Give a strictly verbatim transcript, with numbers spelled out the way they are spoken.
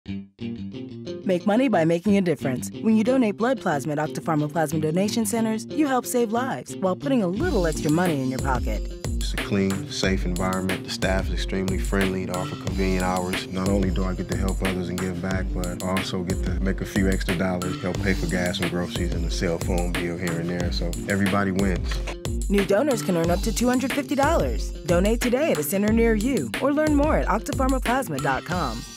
Make money by making a difference. When you donate blood plasma at Octapharma Plasma Donation Centers, you help save lives while putting a little extra money in your pocket. It's a clean, safe environment. The staff is extremely friendly. They offer convenient hours. Not only do I get to help others and give back, but I also get to make a few extra dollars, help pay for gas and groceries and a cell phone bill here and there, so everybody wins. New donors can earn up to two hundred fifty dollars. Donate today at a center near you or learn more at octapharma plasma dot com.